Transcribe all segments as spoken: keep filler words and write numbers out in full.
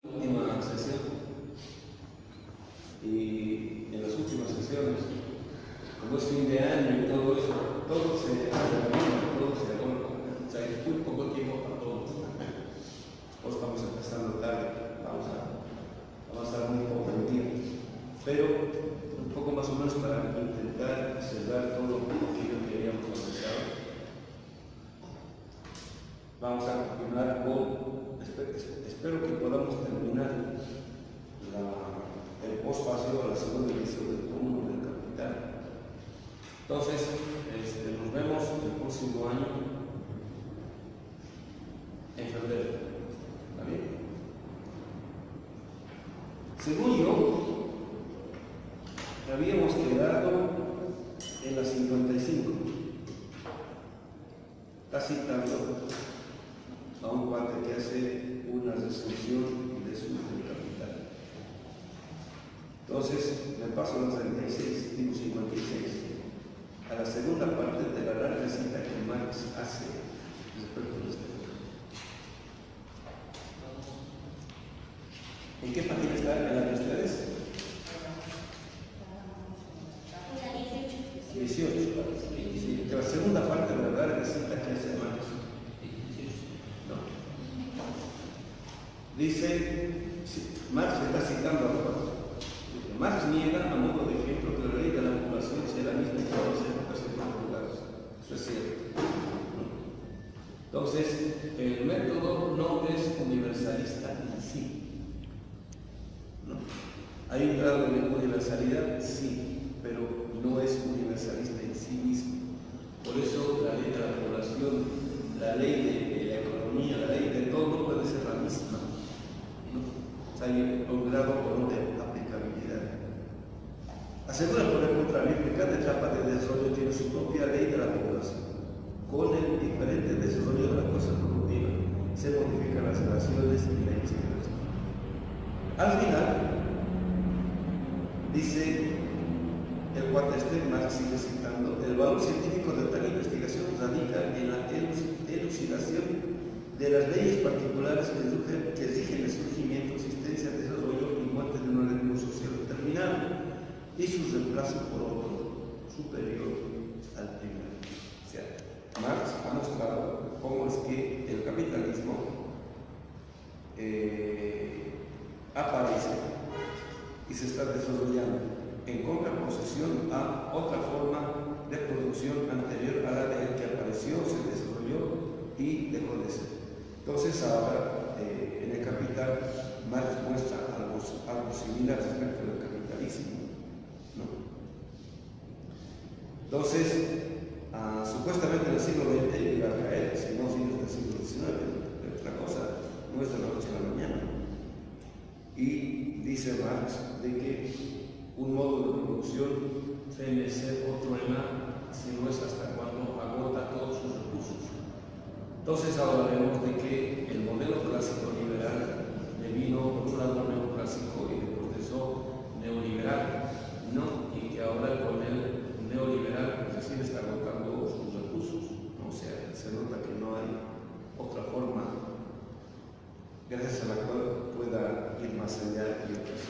Última sesión, y en las últimas sesiones, como es fin de año y todo eso, todo se agota, todo se agota, o sea, hay muy poco tiempo para todo. Hoy estamos empezando tarde, vamos a avanzar muy poco en tiempo, pero un poco más o menos para intentar cerrar todo aquello que habíamos comenzado. Vamos a continuar con, espero que podamos terminar la, el pospaso a la segunda edición del turno del capital. Entonces, este, nos vemos el próximo año en febrero. ¿Está bien? Según yo, habíamos quedado en la cincuenta y cinco. Está citando a un cuate que hace una resolución de su del capital. Entonces, me paso a los treinta y seis, digo cincuenta y seis, a la segunda parte de la larga cita que Marx hace respecto a este tema. ¿En qué página está en la de ustedes? dieciocho. Sí, que la segunda parte de la larga cita que hace Marx. Dice, Marx está citando a Marx. Marx niega, a modo de ejemplo, que la ley de la población sea la misma en todas las épocas y todos los lugares. Eso es cierto. Entonces, el método no es universalista en sí. ¿No? ¿Hay un grado de universalidad? Sí, pero no es universalista en sí mismo. Por eso, la ley de la población, la ley de la economía, la ley de todo no puede ser la misma. Hay un grado o no de aplicabilidad. Asegura, por el contrario, que cada etapa de desarrollo tiene su propia ley de la población. Con el diferente desarrollo de la cosa productiva se modifican las relaciones y leyes que responden. Al final, dice el cuate este, Marx sigue citando, el valor científico de tal investigación radica en la elucidación de las leyes particulares que, surgen, que rigen el surgimiento, existencia, desarrollo y muerte de un recurso social determinado y su reemplazo por otro superior al primero. O sea, Marx ha mostrado cómo es que el capitalismo eh, aparece y se está desarrollando en contraposición a otra forma de producción anterior a la de que apareció, se desarrolló y dejó de ser. Entonces ahora eh, en el Capital Marx muestra algo, algo similar respecto al capitalismo, ¿no? Entonces, ah, supuestamente en el siglo veinte iba a caer, si no fines del siglo diecinueve, pero la cosa no es de la noche a la mañana. Y dice Marx de que un modo de producción debe ser otro en la, si no es hasta cuando agota todos sus recursos. Entonces ahora vemos de que el modelo clásico liberal devino por un lado neoclásico y de proceso neoliberal, ¿no? Y que ahora con el neoliberal pues recién está agotando sus recursos, ¿no? O sea, se nota que no hay otra forma gracias a la cual pueda ir más allá y otras.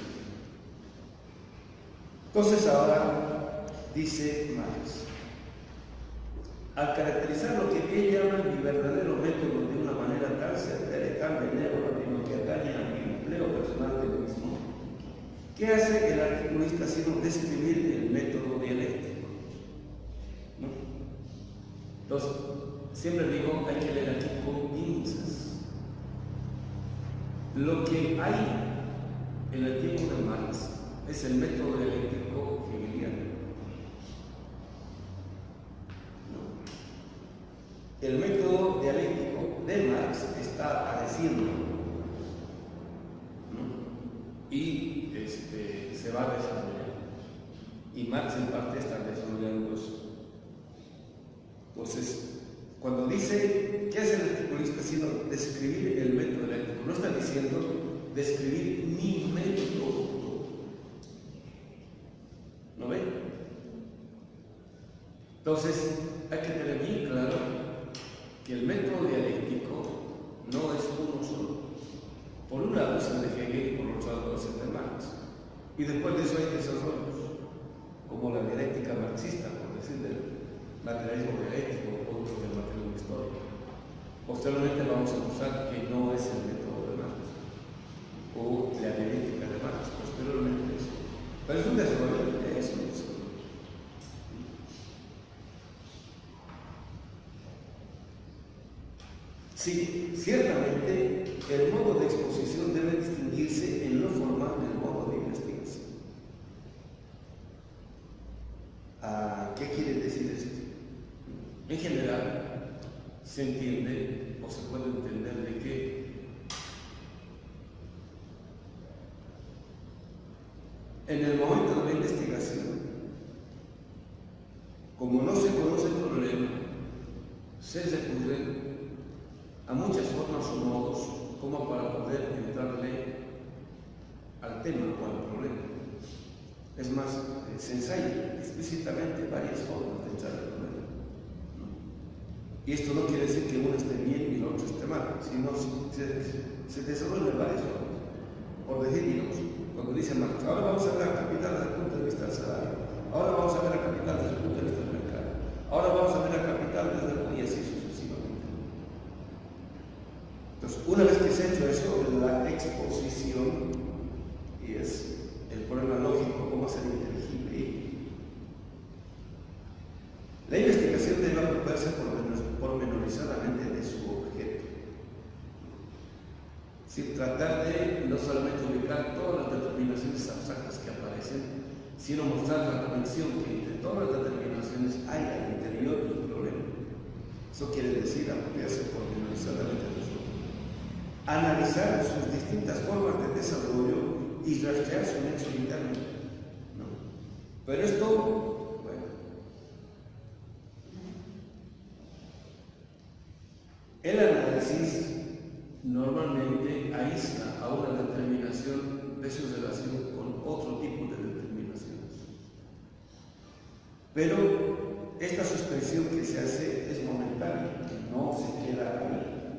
Entonces ahora dice Marx, al caracterizar lo que él llama mi verdadero método de una manera tan certera y tan benévola en lo que atañe a mi empleo personal del mismo, ¿qué hace el articulista sino describir el método dialéctico? ¿No? Entonces, siempre digo, hay que leer aquí con pinzas. Lo que hay en el tiempo de Marx es el método dialéctico hegeliano. El método dialéctico de Marx está apareciendo, ¿no? Y este, se va a desarrollar. Y Marx en parte está desarrollando eso. Entonces, cuando dice, ¿qué hace el articulista? Sino describir el método dialéctico. No está diciendo describir mi método. ¿No ven? Entonces, hay que tener bien claro que el método dialéctico no es uno solo. Por un lado es el de Y después de eso hay desarrollos, como la dialéctica marxista, por decir, del materialismo dialéctico o otro del materialismo histórico. Posteriormente vamos a mostrar que no es el método de Marx o la dialéctica de Marx, posteriormente eso. Pero es un desarrollo, es un desarrollo. Sí, ciertamente el modo de exposición debe distinguirse en lo formal del modo de investigación. Ah, ¿qué quiere decir esto? En general, se entiende o se puede entender de que en el momento de la investigación, como no se conoce el problema, se recurre a muchas formas o modos como para poder entrarle al tema o al problema. Es más, se ensaya explícitamente varias formas de entrar al problema. Y esto no quiere decir que uno esté bien y el otro esté mal, sino se, se desarrollan varias formas. Por decir, digamos, cuando dice Marx, ahora vamos a ver la capital desde el punto de vista del salario, ahora vamos a ver la capital desde el punto de vista del mercado, ahora vamos a ver la capital desde el y así sucesivamente. Entonces, una vez que se ha hecho eso, la exposición, y es el problema lógico, cómo hacer inteligible. La investigación debe ocuparse pormenorizadamente de su objeto. Sin tratar de no solamente ubicar todas las determinaciones abstractas que aparecen, sino mostrar la conexión que entre todas las determinaciones hay al interior del problema. Eso quiere decir apropiarse pormenorizadamente de su objeto. Analizar sus distintas formas de desarrollo y rastrear su nexo interno. ¿No? Pero esto, bueno, el análisis normalmente aísla a una determinación de su relación con otro tipo de determinaciones. Pero esta suspensión que se hace es momentánea, no se queda ahí,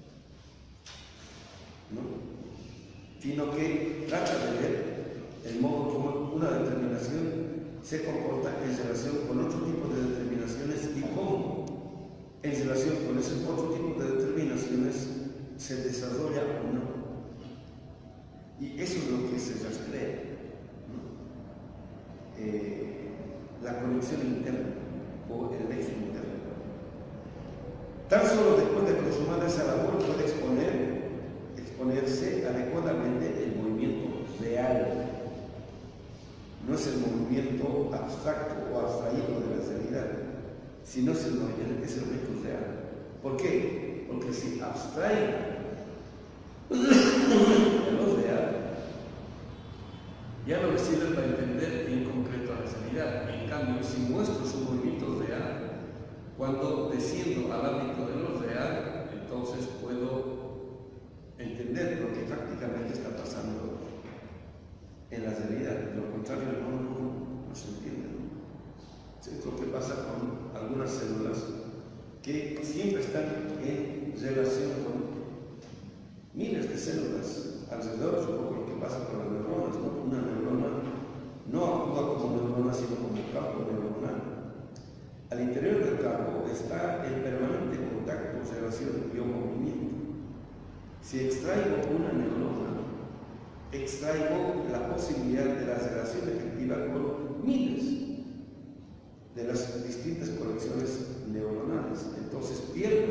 ¿no? Sino que trata de ver el modo como una determinación se comporta en relación con otro tipo de determinaciones y cómo en relación con ese otro tipo de determinaciones se desarrolla o no. Y eso es lo que se rastrea, ¿no? eh, la conexión interna o el nexo interno. Tan solo después de consumada esa labor puede exponer, exponerse adecuadamente el movimiento real. No es el movimiento abstracto o abstraído de la realidad, sino es el movimiento, es el movimiento real. ¿Por qué? Porque si abstrae de lo real, ya no le sirve para entender en concreto a la realidad. En cambio, si muestro su movimiento real, cuando desciendo al ámbito de lo real, entonces puedo entender lo que prácticamente está pasando en la realidad. De lo contrario, no, no, no se entiende, ¿no? Es lo que pasa con algunas células que siempre están en relación con miles de células alrededor. Es un poco lo que pasa con las neuronas, ¿no? Una neurona no actúa como neurona, sino como campo neuronal. Al interior del campo está en permanente contacto, observación y movimiento. Si extraigo una neurona, extraigo la posibilidad de la relación efectiva con miles de las distintas conexiones neuronales. Entonces pierdo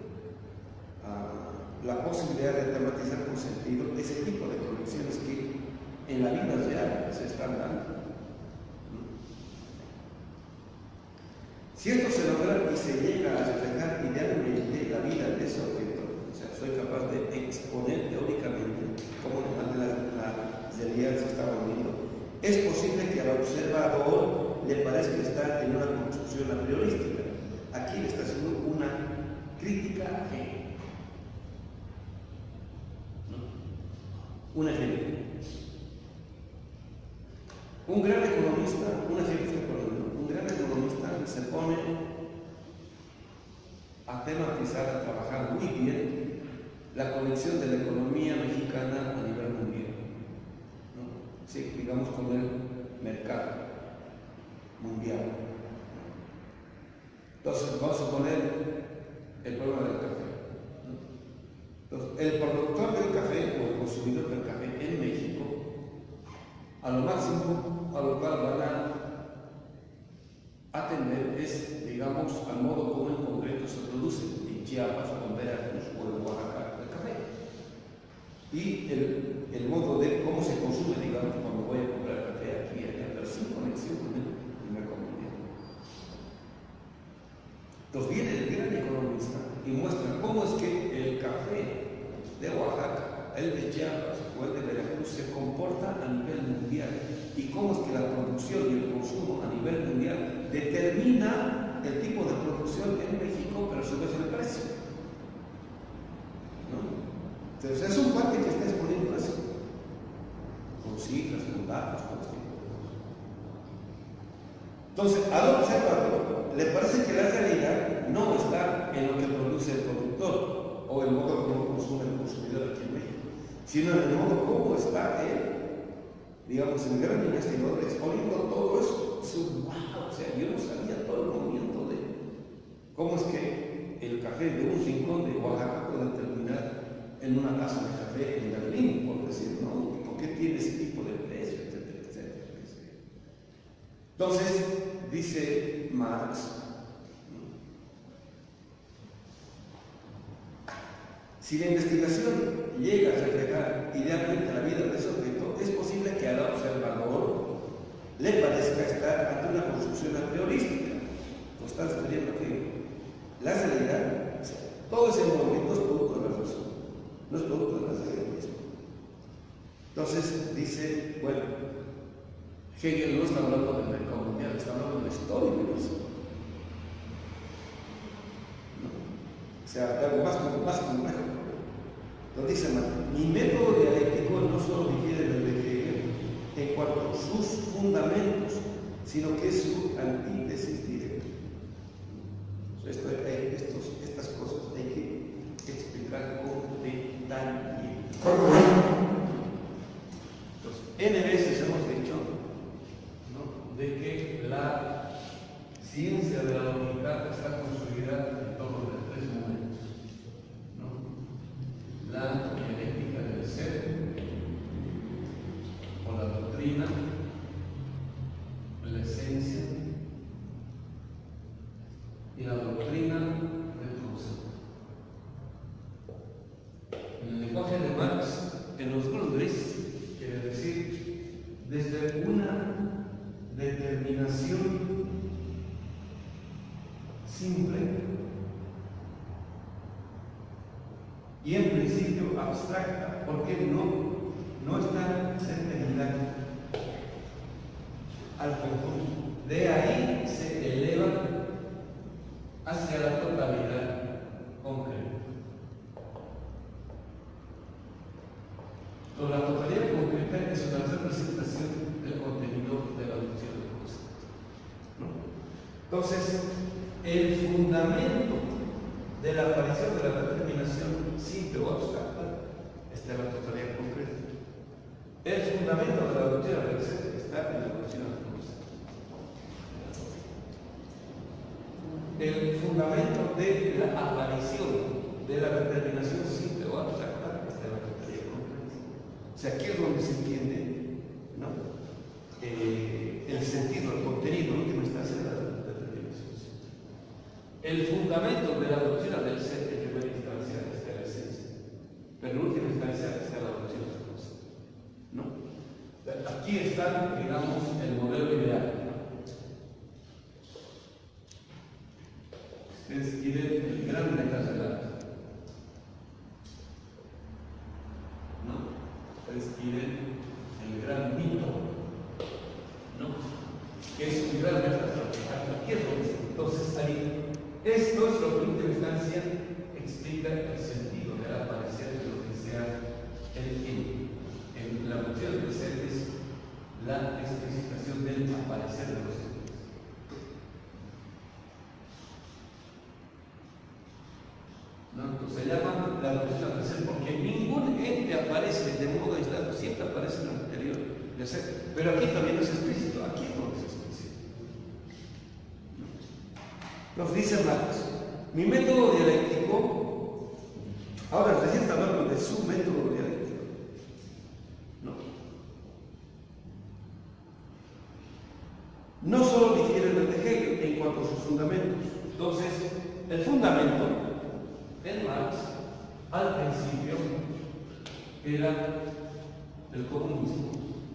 uh, la posibilidad de tematizar con sentido ese tipo de conexiones que en la vida real se están dando. Si esto se logra y se llega a reflejar idealmente la vida de ese objeto, o sea, soy capaz de exponer teóricamente cómo la, la realidad se está moviendo, es posible que al observador le parezca estar en una construcción a priorística. Aquí le está haciendo una crítica ajena. ¿No? Un ejemplo. Un gran economista, un ejemplo económico, un gran economista se pone a tematizar, a trabajar muy bien la conexión de la economía mexicana a nivel mundial, ¿no? sí, digamos con el mercado mundial. Entonces vamos a poner el problema del café. Entonces, el productor del café o el consumidor del café en México, a lo máximo a lo cual van a atender es, digamos, al modo como en concreto se produce en Chiapas o en Veracruz o en Oaxaca el café. Y el, el modo de cómo se consume, digamos, cuando voy a comprar café aquí y allá, pero sin conexión con el primer comunidad. Entonces viene el gran economista y muestra cómo es que el café de Oaxaca, el de Chiapas o el de Veracruz se comporta a nivel mundial y cómo es que la producción y el consumo a nivel mundial determina el tipo de producción en México, pero a su vez el precio. ¿No? Entonces es un parte que está exponiendo eso, con cifras, con datos, con este tipo de cosas. Entonces, al observador le parece que la realidad no está en lo que produce el productor o el modo como consume el consumidor aquí en México, sino en el modo como está él, digamos, el gran investigador exponiendo todo eso. Su, wow, o sea, yo no sabía todo el movimiento de cómo es que el café de un rincón de Oaxaca puede terminar en una taza de café en Berlín, por decir, ¿no? ¿Por qué tiene ese tipo de precio, etcétera, etcétera, etcétera? Entonces, dice Marx, si la investigación llega a reflejar idealmente la vida de ese objeto, es posible que al observador le parezca estar ante una construcción a priorística. Pues estás refiriendo que la realidad, o sea, todo ese movimiento es producto de la razón, no es producto de la realidad misma. Entonces dice, bueno, Hegel no está hablando del mercado mundial, está hablando de la historia universal. ¿No? O sea, de algo más, más complejo. Entonces dice, mi método dialéctico no solo difiere del de Hegel en cuanto a sus fundamentos, sino que es su antítesis directa. Esto, estos, estas cosas hay que explicar con detalle. Entonces, N veces hemos dicho, ¿no?, de que la ciencia de la voluntad está construida en torno de tres momentos, ¿no? La dialéctica del ser, o la doctrina, la esencia y la doctrina del concepto. En el lenguaje de Marx, en los Grundrisse, quiere decir desde una determinación simple y en principio abstracta, porque no no está cercanidad al conjunto. De ahí se eleva hacia la totalidad concreta. Pero la totalidad concreta es una representación del contenido de la doctrina del concepto, ¿no? Entonces, el fundamento de la aparición de la determinación simple o abstracta está en la totalidad concreta. El fundamento de la doctrina del ser está en la doctrina del concepto. El fundamento de la aparición de la determinación simple o abstracta está en la totalidad concreta. O sea, aquí es donde se entiende, ¿no?, eh, el sentido, el contenido, lo que me está haciendo la determinación simple. El fundamento de la doctrina del ser en primera instancia está en la esencia, pero en última instancia está en la doctrina del concepto, ¿no? Aquí está, digamos, el modelo ideal. Ustedes quieren el gran metarelato, ¿no? Ustedes quieren el gran mito, ¿no?, que es un gran metarelato. Aquí es donde está. Entonces, ahí, esto es lo que en última instancia explica el sentido de la aparición de lo que sea el fin. En la doctrina del ser es la explicitación del aparecer de los entes. ¿No? Entonces, se llama la doctrina del ser porque ningún ente aparece de modo aislado, siempre aparece en el anterior. Ya sé, pero aquí también es explícito, aquí no es explícito. Nos dice Marx, mi método dialéctico, ahora recién está hablando de su método dialéctico. No. No solo difiere del de Hegel en cuanto a sus fundamentos. Entonces, el fundamento en Marx, al principio, era el comunismo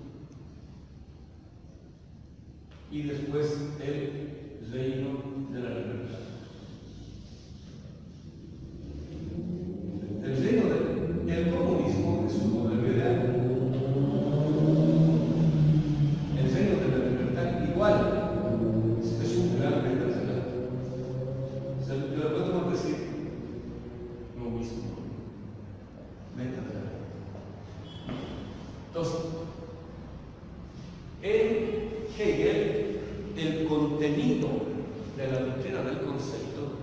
y después el reino de la libertad. El reino del comunismo es un modelo ideal. El reino de la libertad igual es un gran metacerrato. O sea, lo podemos decir lo mismo. Metacerrato. Entonces, en Hegel, el contenido de la doctrina del concepto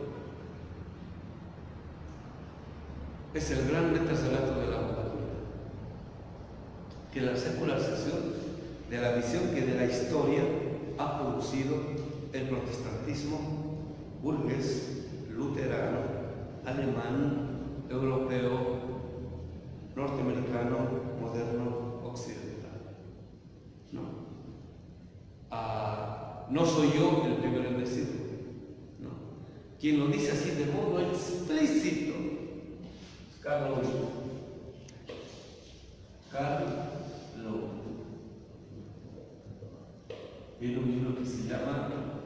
es el gran metacerrato de la modernidad, que la secularización de la visión que de la historia ha producido el protestantismo burgués, luterano, alemán, europeo, norteamericano, moderno, occidental. No. Ah, no soy yo el primero en decirlo. No. Quien lo dice así de modo explícito es Carl Lewis. Carl Lewis. Tiene un libro que se llama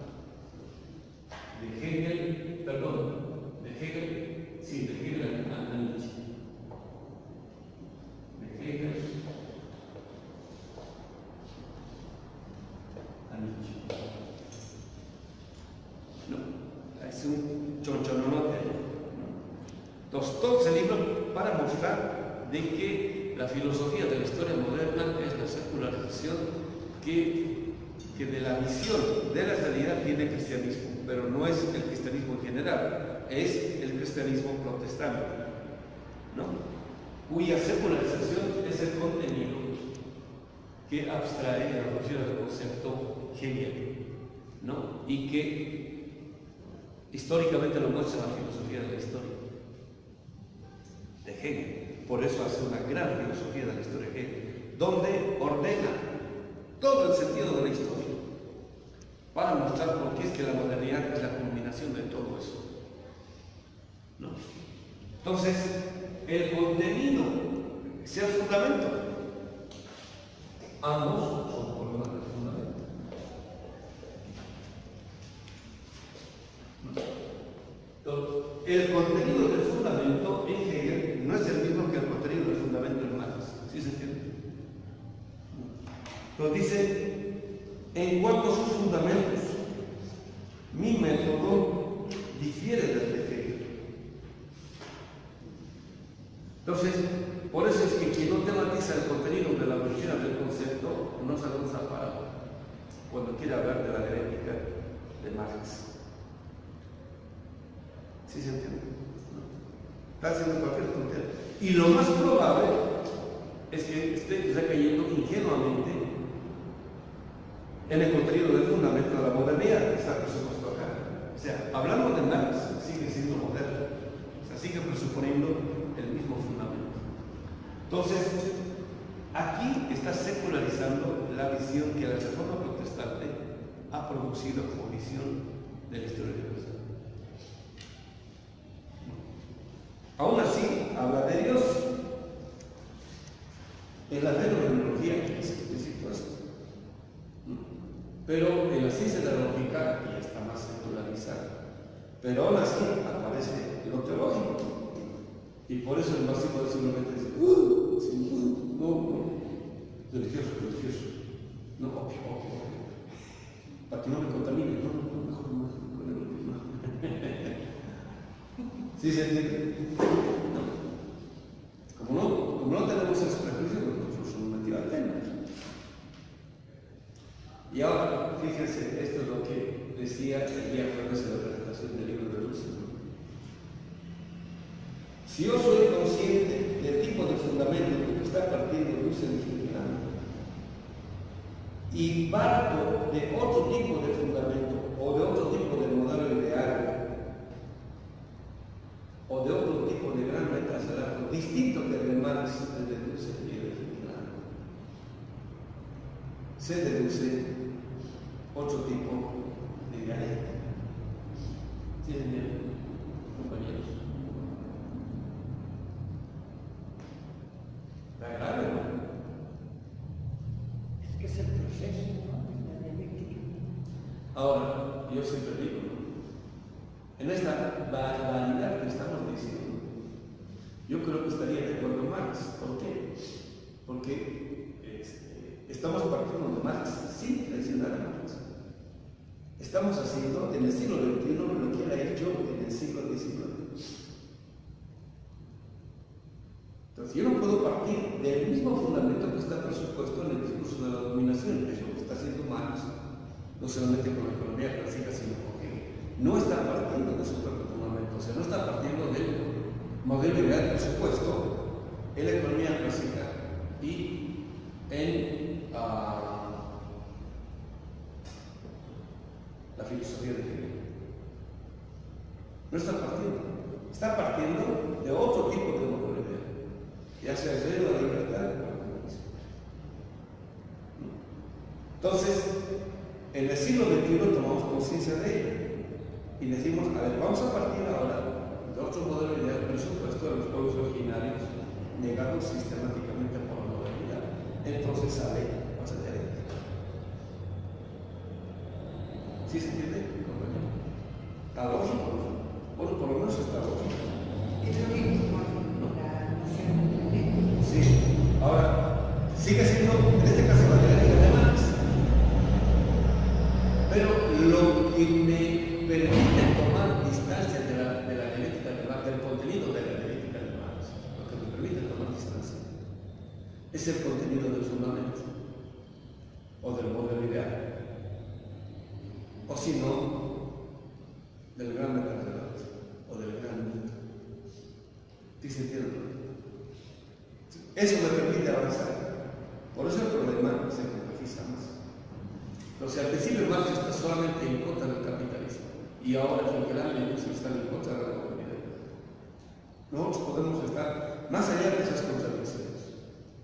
de Hegel, perdón, de Hegel, sí, de Hegel a Nietzsche. De Hegel a Nietzsche. No, es un chonchononote. Entonces, todo ese libro para mostrar de que la filosofía de la historia moderna es la secularización que que de la visión de la realidad viene el cristianismo, pero no es el cristianismo en general, es el cristianismo protestante, ¿no? Cuya secularización es el contenido que abstrae de la noción del concepto Hegel, ¿no? Y que históricamente lo muestra la filosofía de la historia de Hegel. Por eso hace una gran filosofía de la historia de Hegel, donde ordena todo el sentido de la historia, para mostrar por qué es que la modernidad es la culminación de todo eso, ¿no? Entonces, el contenido, sea el fundamento, ambos son problemas del fundamento. Entonces, el contenido del fundamento en Hegel no es el mismo que el contenido del fundamento en Marx. ¿Sí se entiende? Nos dice, en cuanto a sus fundamentos, mi método difiere del de Hegel. Entonces, por eso es que quien no tematiza el contenido de la doctrina del concepto no sabe dónde está parado cuando quiere hablar de la dialéctica de Marx. ¿Sí se entiende? Está haciendo cualquier tontería. Y lo más probable es que esté recayendo ingenuamente en el contenido del fundamento de la modernidad que está presupuesto acá. O sea, hablando de Marx, sigue siendo moderno. O sea, sigue presuponiendo el mismo fundamento. Entonces, aquí está secularizando la visión que la Reforma Protestante ha producido como visión de la historia universal. Aún así, habla de Dios. En la fenomenología es explícito esto. Pero en la ciencia de la lógica ya está más secularizada. Pero aún así aparece lo teológico. Y por eso el máximo de simplemente dice, uh, sí, uh, no, no, religioso, religioso. No, obvio, obvio, obvio. Para que no me contamine, no, no, mejor no, mejor no. ¿Sí se entiende? No. Como no, como no tenemos esos prejuicios, nosotros somos metidos al tema. Y ahora, fíjense, esto es lo que decía el día jueves en la presentación del libro de Russell. Si yo soy consciente del tipo de fundamento que está partiendo Russell y y parto de otro tipo de fundamento o de otro tipo de modelo ideal o de otro tipo de gran metacerrato distinto que el de Marx, el de deduce y el de se deduce otro tipo de dialéctica. ¿Sí entienden, compañeros? Está grave, ¿no? Es que es el proceso, ¿no? La dialéctica. Ahora, yo siempre digo, en esta banalidad que estamos diciendo, yo creo que estaría de acuerdo Marx. ¿Por qué? Porque este, estamos partiendo de Marx sin traicionar a Marx. Estamos haciendo en el siglo veintiuno lo que él ha hecho en el siglo diecinueve. Entonces, yo no puedo partir del mismo fundamento que está presupuesto en el discurso de la dominación, es lo que está haciendo Marx, no solamente con la economía clásica, sino porque no está partiendo de su propio fundamento, o sea, no está partiendo del modelo ideal presupuesto en la economía clásica y en uh, la filosofía de Hegel. No está partiendo, está partiendo de otro tipo de modelo ideal, ya sea el de la libertad o el comunismo. Entonces, en el siglo veintiuno tomamos conciencia de ello y decimos, a ver, vamos a partir ahora de otro modelo ideal presupuesto de los pueblos originarios negados sistemáticamente por la modernidad. Entonces sale más allá. ¿Sí se entiende? ¿Está lógico? Bueno, por lo menos está lógico. Es lo mismo con la noción de dialéctica. Sí. Ahora, sigue siendo, en este caso, la dialéctica de Marx. Pero lo que me permite tomar distancia de la, de la dialéctica de Marx, del contenido de la dialéctica de Marx, lo que me permite tomar distancia, es el contenido del fundamento o del modelo ideal. O si no, del gran metacerrato o del gran mito. ¿Sí se entiende? Eso me permite avanzar. Por eso el problema se complejiza más. O sea, al principio Marx está solamente en contra del capitalismo y ahora que el gran negocio está en contra de la modernidad. Nosotros podemos estar más allá de esas contradicciones.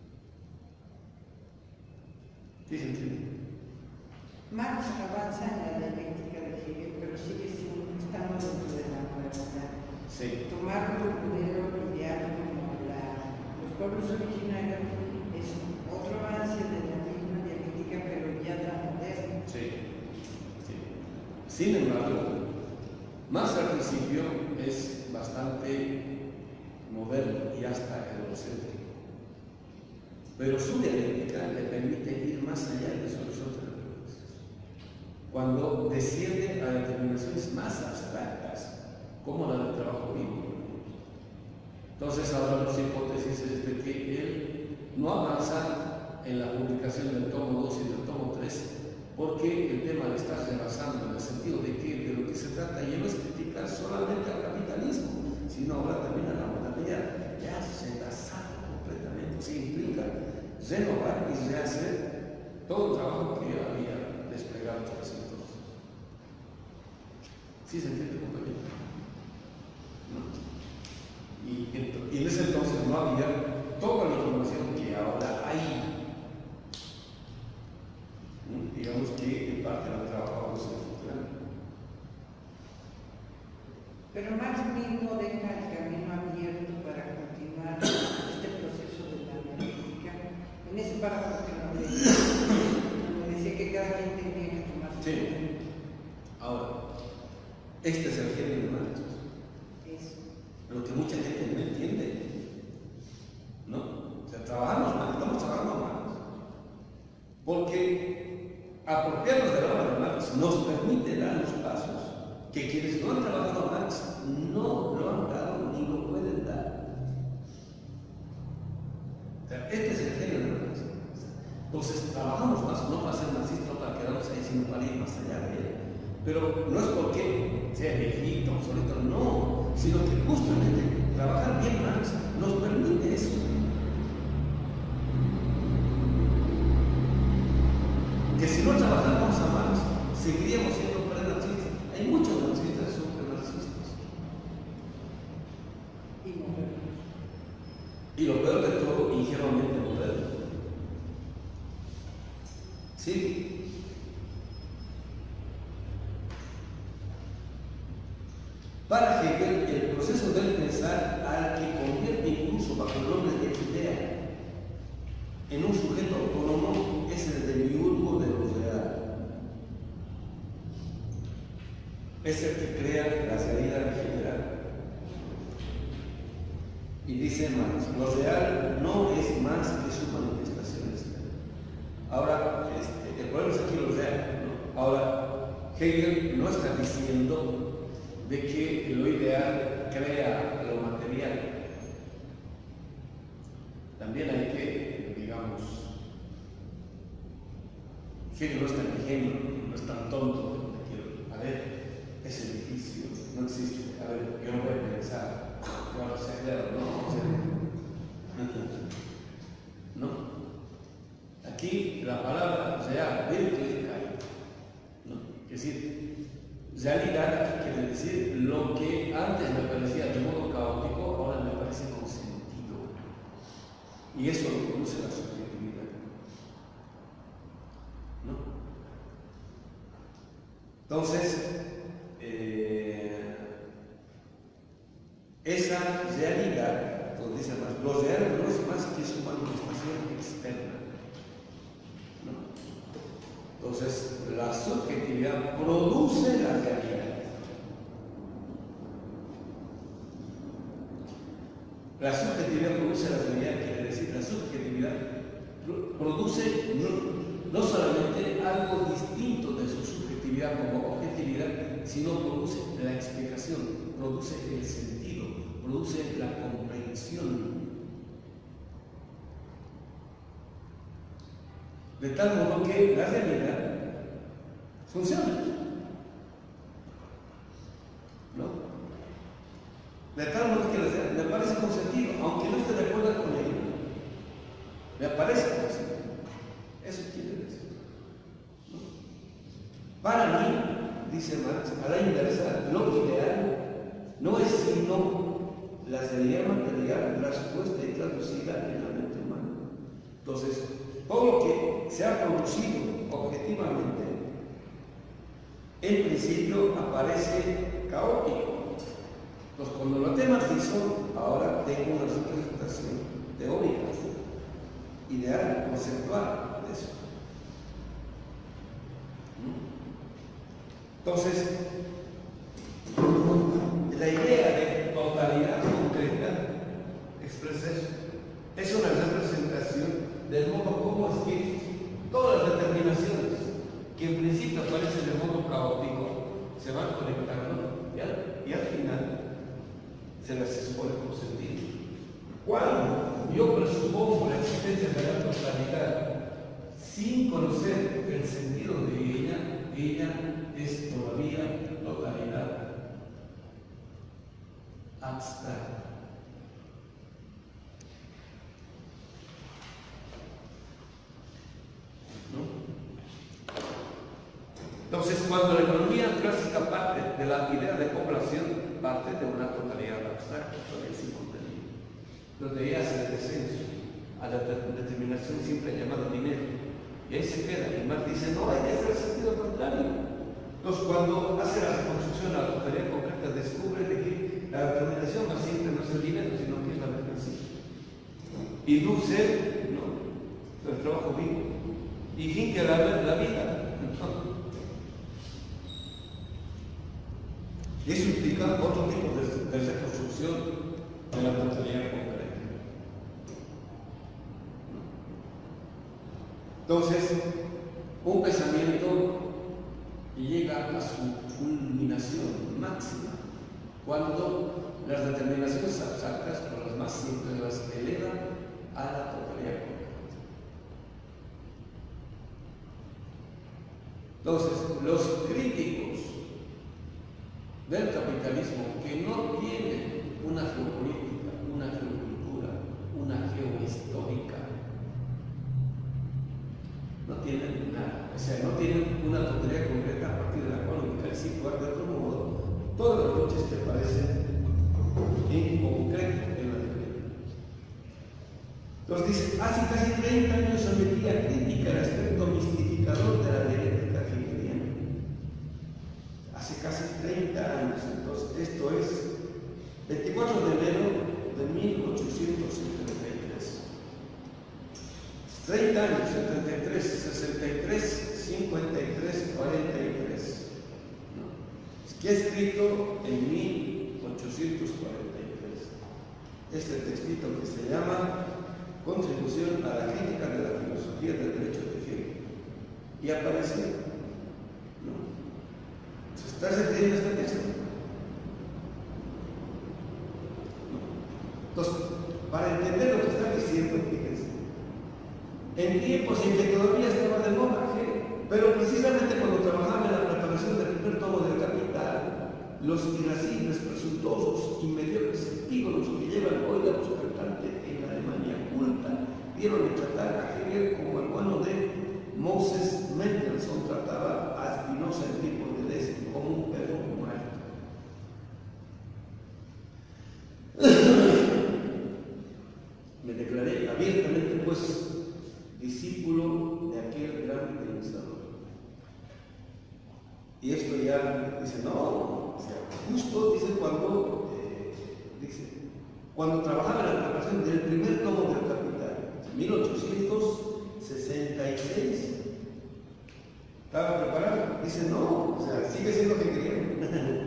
¿Sí se entiende? Marx avanza en la dialéctica de Hegel, pero sigue siendo, estando dentro de la modernidad. Sí. Tomar un modelo ideal como la, los pueblos originarios es otro avance de la misma dialéctica, pero ya la moderna. Sí. Sí. Sin embargo, Marx al principio es bastante moderno y hasta eurocéntrico. Pero su dialéctica le permite ir más allá de su horizonte de prejuicios. Cuando desciende a determinaciones más abstractas, como la del trabajo vivo. Entonces, ahora las hipótesis es de que él no avanza en la publicación del tomo dos y del tomo tres, porque el tema le está rebasando en el sentido de que de lo que se trata ya no es criticar solamente al capitalismo, sino ahora también a la modernidad. Ya se la saca completamente, se implica renovar y rehacer todo el trabajo que ya había desplegado por ese entonces. ¿Sí se entiende, compañero? ¿No? Y, y en ese entonces no había toda la información que ahora hay. ¿No? Digamos que en parte la trabajamos en el plan. Pero Marx mismo deja el camino abierto para continuar este proceso de la dialéctica. En ese párrafo que nos decía, nos decía que cada quien tenía que tomar su Sí. momento. Ahora, este es el genio de Marx. Eso. Lo que mucha gente no entiende. ¿No? O sea, trabajamos mal, estamos trabajando mal. Porque apropiarnos de la obra de Marx nos permite dar los pasos que quienes no han trabajado a Marx no lo han dado ni lo pueden dar. O sea, este es el genio de Marx. Entonces, trabajamos más, no para ser marxistas, no para quedarnos ahí, sino para ir más allá de él. Pero no es porque sea viejito, obsoleto, no, sino que justamente trabajar bien Marx nos permite eso. Que y movernos. Y lo peor de todo, ingenuamente movernos. ¿Sí? Para Hegel, el proceso del pensar al que convierte incluso bajo el nombre de idea en un sujeto autónomo es el demiurgo de lo real. Es el que crea la realidad general. Y dice Marx, lo real no es más que su manifestación externa. Ahora, este, el problema es aquí lo real, ¿no? Ahora, Hegel no está diciendo de que lo ideal crea lo material. También hay que, digamos, Hegel no es tan ingenuo, no es tan tonto. A ver, ese edificio no existe. A ver, yo no voy a pensar, yo no sé, no, no. Aquí la palabra real, Wirklichkeit, ¿no? Es decir, realidad aquí quiere decir lo que antes me parecía de modo caótico, ahora me parece con sentido. Y eso lo produce la subjetividad. ¿No? Entonces, eh, esa realidad, como dice más, lo real no es más que su manifestación externa. ¿No? Entonces, la subjetividad produce la realidad. La subjetividad produce la realidad, quiere decir, la subjetividad produce no, no solamente algo distinto de su subjetividad como objetividad, sino produce la explicación, produce el sentido, produce la comprensión. De tal modo que la realidad funciona, ¿no? De tal modo que la realidad me parece con sentido, aunque no esté de acuerdo con ello, me parece con sentido. Eso quiere decir, ¿no? Para mí, dice Marx, a la inversa, lo ideal no es sino la realidad material traspuesta y traducida en la mente humana. Entonces, todo lo que se ha producido objetivamente, en principio aparece caótico. Entonces, cuando lo tematizo, ahora tengo una representación teórica, ideal, conceptual de eso. Entonces, la idea de totalidad concreta expresa eso. Es una representación del modo como es que todas las determinaciones que en principio aparecen de modo caótico se van conectando y al, y al final se las expone por sentido. Cuando yo presupongo la existencia de la totalidad sin conocer el sentido de ella, ella es todavía totalidad abstracta. Entonces, cuando la economía clásica parte de la idea de población, parte de una totalidad abstracta, todavía sin contenido, donde ella hace el descenso a la determinación siempre llamada dinero, y ahí se queda. Y Marx dice, no, hay que hacer el sentido contrario. Entonces, cuando hace la reconstrucción a la totalidad concreta, descubre de que la determinación más simple no es el dinero, sino que es la mercancía. Induce, ¿no?, el trabajo vivo, y fin que la, la vida. Y eso implica otro tipo de, de reconstrucción de la totalidad concreta. Entonces, un pensamiento llega a su culminación máxima cuando las determinaciones abstractas, por las más simples, las elevan a la totalidad concreta. Entonces, los críticos del capitalismo que no tienen una geopolítica, una geocultura, una geohistórica, no tienen nada, o sea, no tienen una totalidad concreta a partir de la cual ubicar y situar. De otro modo, todas las noches te parecen inconcretas. Entonces dice, hace casi treinta años sometía crítica al aspecto mistificador de la dialéctica hegeliana. Hace casi treinta años, entonces esto es veinticuatro de enero de mil ochocientos setenta y tres. treinta años, setenta y tres, sesenta y tres, cincuenta y tres, cuarenta y tres. ¿no? Que ha escrito en mil ochocientos cuarenta y tres. Este textito que se llama Contribución a la crítica de la filosofía del derecho de Hegel. Y aparece, ¿no? ¿Se está refiriendo a este texto? ¿No? Entonces, para entender lo que está diciendo, fíjense, en tiempos en que todavía estaba de moda Hegel, pero precisamente cuando trabajaba en la preparación del primer tomo del Capital, los irascibles, presuntuosos y mediocres epígonos que llevan hoy la voz cantante en la Alemania culta dieron de tratar a Hegel como el bueno de Moses Mendelssohn trataba a Spinoza en tiempos de Deleuze, como un perro muerto. Me declaré abiertamente, pues, discípulo de aquel gran pensador. Y esto ya dice, no, o sea, justo dice cuando, eh, dice, cuando trabajaba en la preparación del primer tomo del Capital, mil ochocientos sesenta y seis, estaba preparado, dice, no, o sea, sigue siendo hegeliano.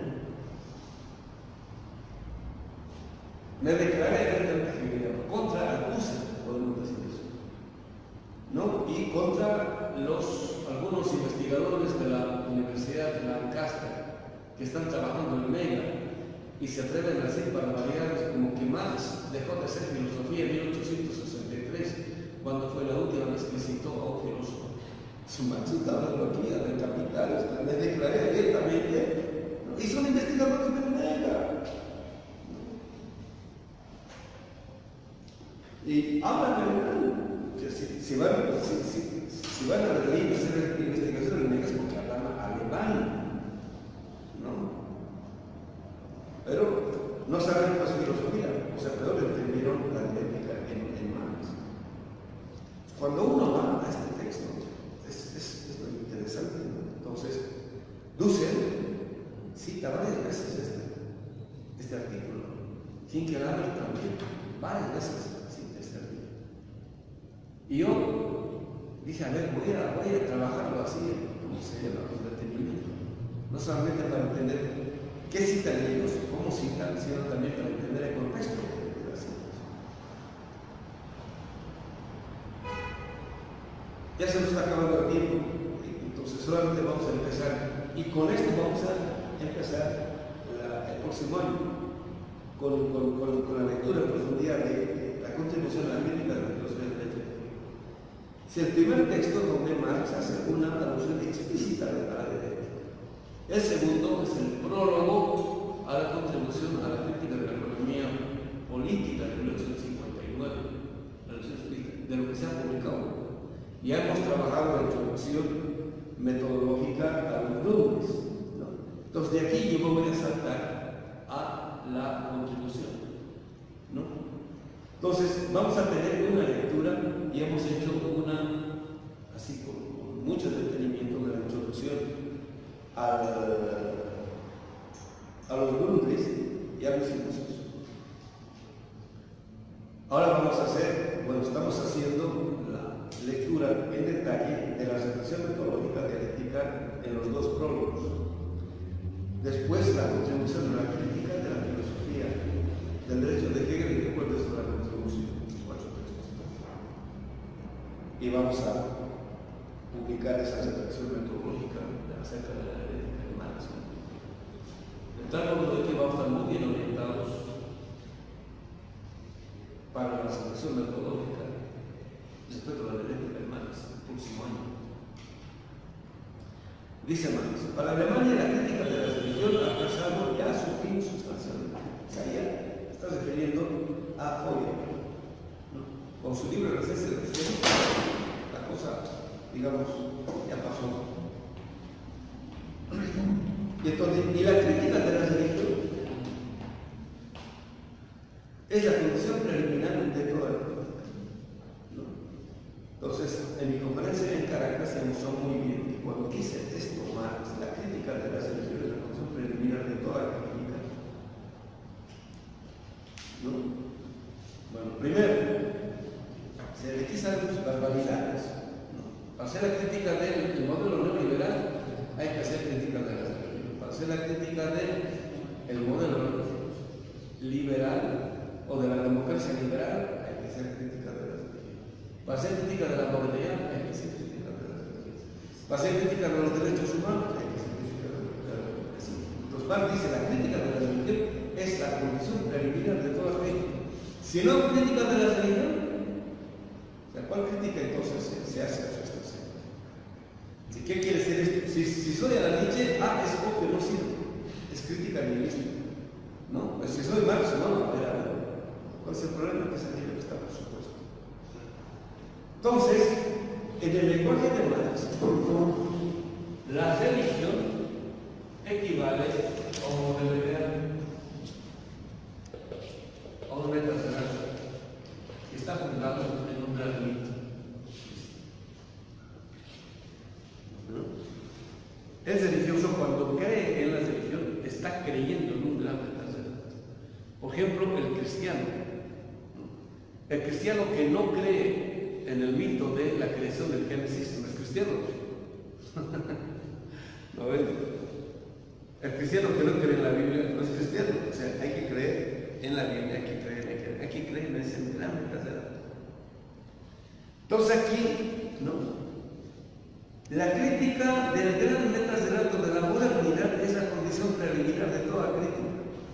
Me declaré hegeliano contra Althusser, podemos decir eso, ¿no? Y contra los, algunos investigadores de la Universidad de Lancaster que están trabajando en Mega y se atreven a decir barbaridades como que Marx dejó de hacer filosofía en mil ochocientos sesenta y tres, cuando fue la última vez que citó a un filósofo. Su Marx está hablando aquí del Capital, o sea, me declaré abiertamente, ¿no? Y son investigadores de Mega. Y hablan de si, si, van, si, si, si van a Berlín a hacer investigaciones negras porque hablan alemán, ¿no? Pero no saben más filosofía, o sea, peor entendieron la dialéctica en, en Marx. Cuando uno va a este texto, es, es, es muy interesante, ¿no? Entonces, Dussel cita varias veces este, este artículo, Hinkelhammer también, varias veces. Y yo dije, a ver, voy a, voy a trabajarlo así, como se llama, con detenimiento. No solamente para entender qué citan ellos, cómo citan, sino también para entender el contexto de las citas. Ya se nos está acabando el tiempo, entonces solamente vamos a empezar, y con esto vamos a empezar la, el próximo año, con, con, con, con la lectura en profundidad de, de la contribución a la crítica de la filosofía del derecho. Si el primer texto donde Marx hace una alusión explícita de la dialéctica. El segundo es el prólogo a la contribución a la crítica de la economía política de mil ochocientos cincuenta y nueve, de lo que se ha publicado. Ya hemos trabajado la introducción metodológica a los grupos, ¿no? Entonces de aquí yo me voy a saltar a la contribución, ¿no? Entonces, vamos a tener una lectura y hemos hecho una, así con, con mucho detenimiento, de la introducción al, a los grupos y a los filósofos. Ahora vamos a hacer, bueno, estamos haciendo la lectura en detalle de la aceptación metodológica dialéctica en los dos prólogos. Después, la contribución a la crítica de la filosofía del derecho de Hegel y después de la contribución. Y vamos a publicar esa aceptación metodológica acerca de la dialéctica de Marx. De tal modo de que vamos a estar muy bien orientados para la aceptación metodológica respecto a la dialéctica de Marx el próximo año. Dice Marx, para Alemania la crítica de la religión ha alcanzado ya su fin sustancial. O sea, ya está refiriendo a Feuerbach, ¿no? Con su libro de la ciencia de la religión, la cosa, digamos, ya pasó. Y entonces, y la crítica de la religión es la condición preliminar de toda la política. Entonces, en mi conferencia en Caracas se mostró muy bien que cuando quise esto Marx, la crítica de las religiones, la condición preliminar de toda la crítica, ¿no? Bueno, primero, se le quise dar sus barbaridades, ¿no? Para hacer la crítica del modelo neoliberal, hay que hacer crítica de las religiones. Para hacer la crítica del modelo liberal o de la democracia liberal, hay que hacer crítica de las religiones. Para hacer crítica de la modernidad, hay que hacer crítica de las religiones. Para hacer crítica de los derechos humanos, hay que hacer crítica de la democracia. Entonces, Marx dice, la crítica de la religión es la condición preliminar de toda crítica. Si no crítica de la religión, ¿cuál crítica entonces se, se hace a su estación? ¿Qué quiere decir esto? Si, si soy a la Nietzsche, ah, es porque no sirve. Es crítica nihilista. ¿No? Pues si soy Marx, no, no, a ver, a ver. ¿Cuál es el problema? Que esa que está por supuesto. Entonces, en el lenguaje de Marx, la religión equivale a un modelo ideal, a un metacerrazo, que está fundado en un gran mito. ¿No? Es religioso cuando cree en la religión, está creyendo en un gran metacerrazo. Por ejemplo, el cristiano. El cristiano que no cree en el mito de la creación del Génesis no es cristiano. ¿No ven? El cristiano que no cree en la Biblia no es cristiano. O sea, hay que creer en la Biblia, hay que creer, hay que, hay que creer en ese gran metacerrazo. Entonces aquí, ¿no? La crítica del gran metacerrazo de la modernidad es la condición preliminar de toda crítica.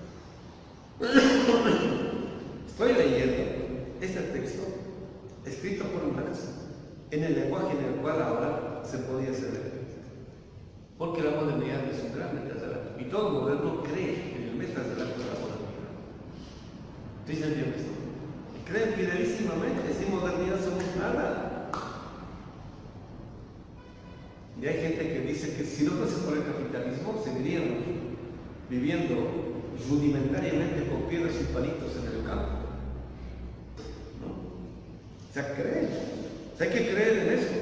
Estoy leyendo este texto escrito por Marx en el lenguaje en el cual ahora se podía hacer la crítica. Porque la modernidad es un gran metacerrazo y todo moderno cree en el metacerrazo de la modernidad. ¿Sí se entiende esto? Creen fidelísimamente, sin modernidad somos nada. Y hay gente que dice que si no fuese por el capitalismo, seguiríamos viviendo rudimentariamente con piedras y palitos en el campo. ¿No? O sea, creen. O sea, hay que creer en eso.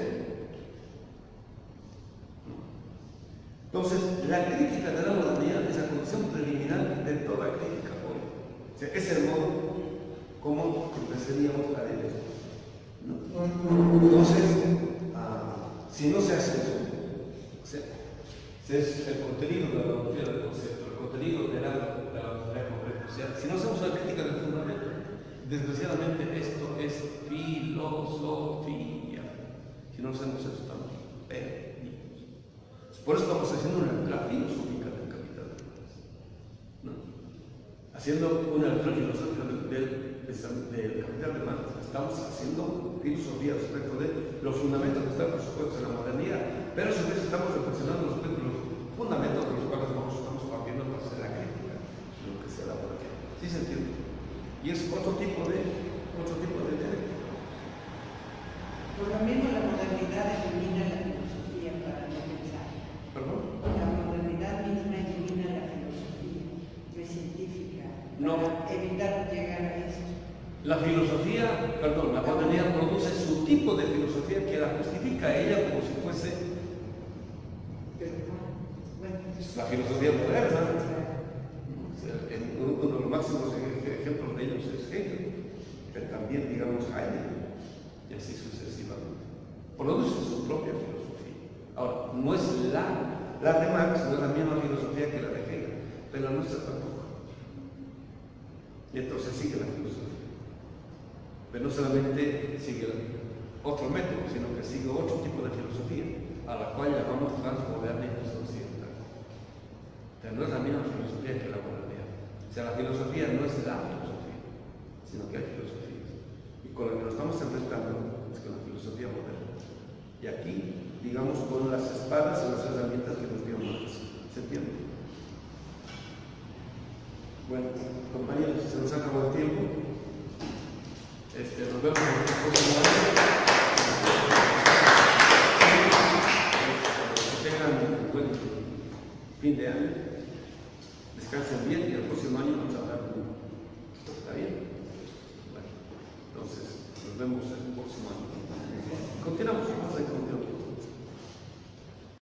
¿No? Entonces, la crítica de la modernidad es la condición preliminar de toda crítica hoy. O sea, es el modo como empezaríamos a leer esto. ¿No? Entonces, ah, si no se hace eso, o sea, es el contenido de la doctrina del concepto, el contenido de la, de la doctrina concreta. O sea, si no hacemos una crítica del fundamento, desgraciadamente esto es filosofía. Si no hacemos eso, estamos perdidos. Por eso estamos haciendo una lectura filosófica del capital. ¿No? Haciendo una lectura filosófica del, del, del capital de Marx. Estamos haciendo filosofía respecto de los fundamentos que están presupuestos en la modernidad, pero a su vez estamos reflexionando respecto a los fundamentos de los cuales nosotros estamos partiendo para hacer la crítica de lo que se elabora aquí. ¿Sí se entiende? Y es otro tipo de otro tipo de derecho. Por lo mismo la modernidad elimina la filosofía para no pensar. ¿Perdón? La modernidad misma elimina la filosofía, no es científica, no. Para evitar llegar a eso. La filosofía, perdón, la modernidad produce su tipo de filosofía que la justifica a ella como si fuese la filosofía moderna. O sea, uno de los máximos ejemplos de ellos es Hegel, pero también, digamos, Heidegger, y así sucesivamente. Produce su propia filosofía. Ahora, no es la, la de Marx, no es la misma filosofía que la de Hegel, pero la nuestra tampoco. Y entonces sigue la filosofía. Pero no solamente sigue otro método, sino que sigue otro tipo de filosofía, a la cual llamamos transmoderna y occidental. O sea, no es la misma filosofía que la modernidad. O sea, la filosofía no es la filosofía, sino que hay filosofías. Y con la que nos estamos enfrentando es con la filosofía moderna. Y aquí, digamos, con las espadas y las herramientas que nos dio Marx. ¿Se entiende? Bueno, compañeros, se nos ha acabado el tiempo. Este, nos vemos en el próximo año. Que tengan un buen fin de año. Descansen bien y el próximo año vamos a hablar de uno. ¿Está bien? Bueno, entonces nos vemos el próximo año. Continuamos.